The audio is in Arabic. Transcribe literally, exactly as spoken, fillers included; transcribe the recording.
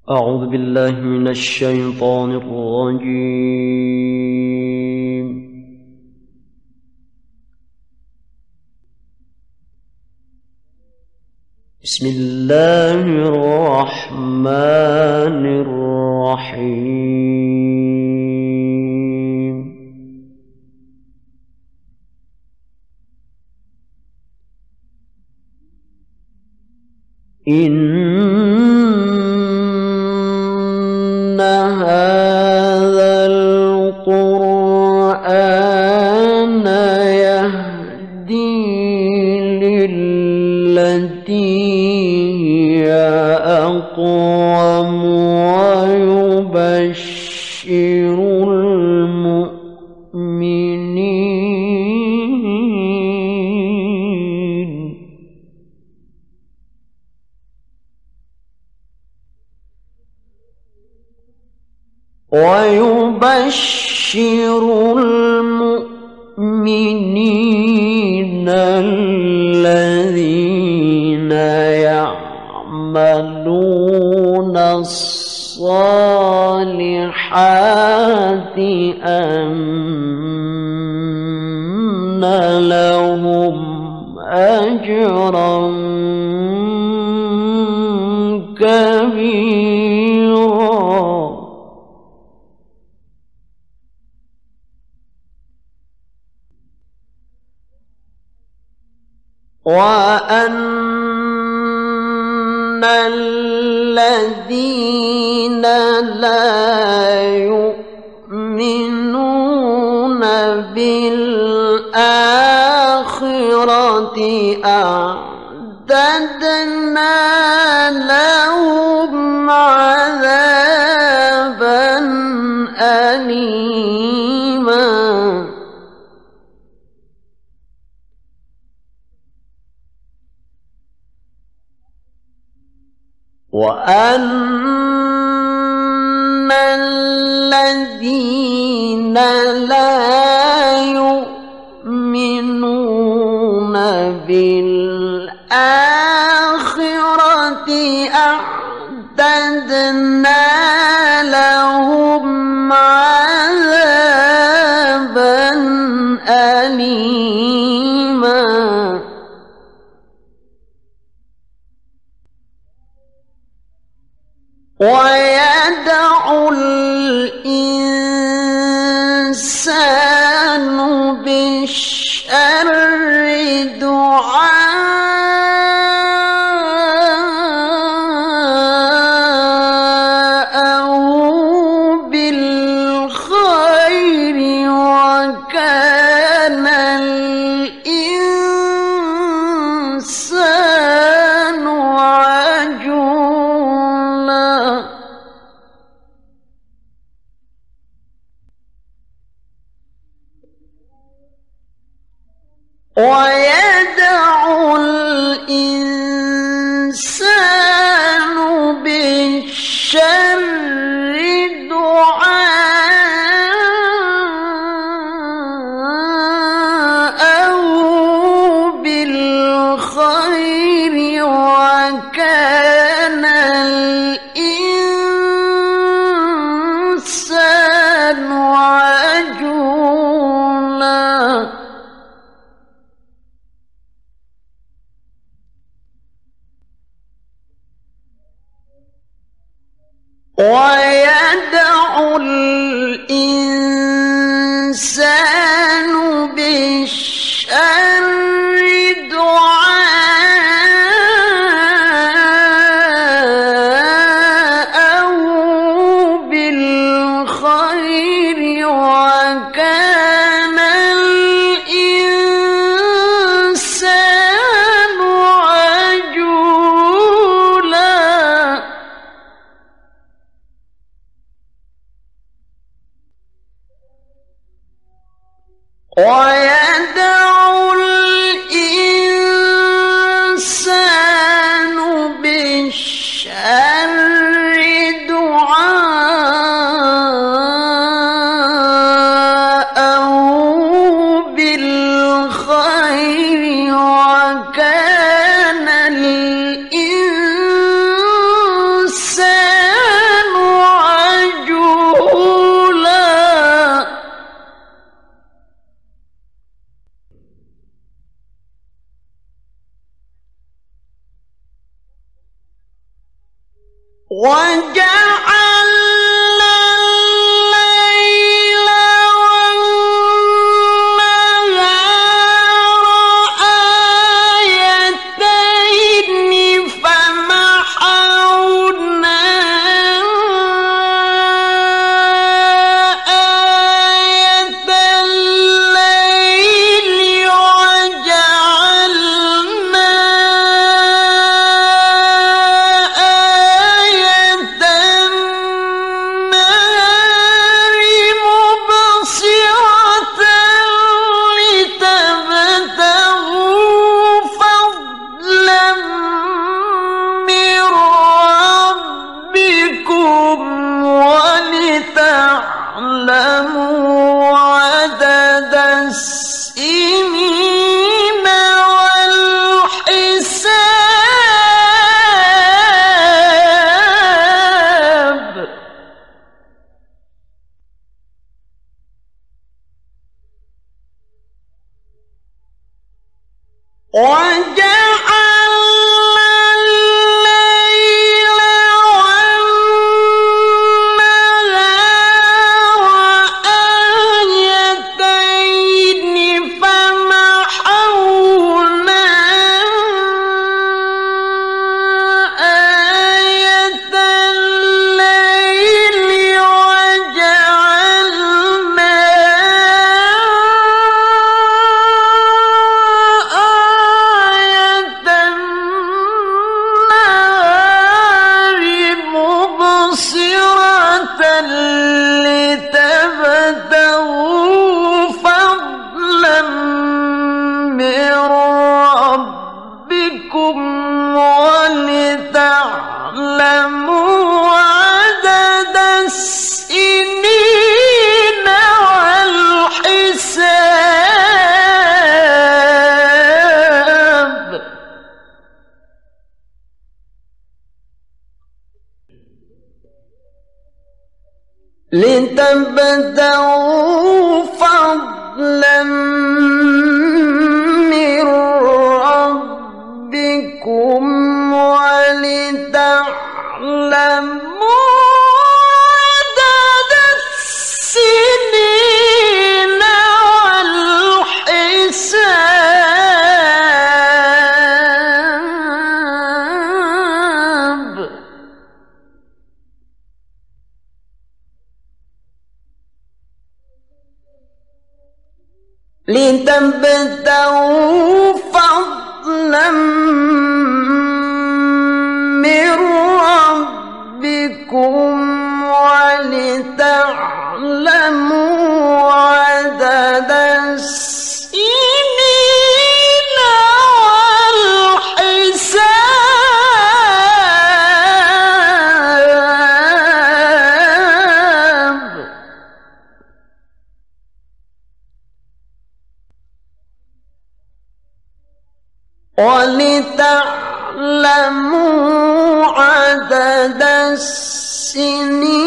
أعوذ بالله من الشيطان الرجيم. بسم الله الرحمن الرحيم. إن هذا القرآن يهدي للتي هي أقوم ويبشر المؤمنين ويبشر المؤمنين الذين يعملون الصالحات أن لهم أجرا كبيرا وأن الذين لا يؤمنون بالآخرة أعتدنا لهم عذابا أليما وأن الذين لا يؤمنون بالآخرة أعتدنا لهم عذابا أليما ويدع الإنسان بالشر دعاءه بالخير وكان الإنسان عجولا ويدع الإنسان بالشر دعاءه بالخير وكان الإنسان عجولا ويدع الإنسان بالشر دعاءه بالخير وكان الإنسان عجولا ويدع الإنسان بالشر دعاءه بالخير وكان الإنسان وجعلنا الليل والنهار آيتين فمحونا آية الليل وجعلنا واعلموا عدد السنين والحساب لتبتغوا فضلا من ربكم ولتعلموا عدد السنين والحساب لتبتغوا فضلا من ربكم ولتعلموا عدد السنين والحساب لتبتغوا فضلا من ربكم ولتعلموا عدد السنين والحساب ولتعلموا عدد السنين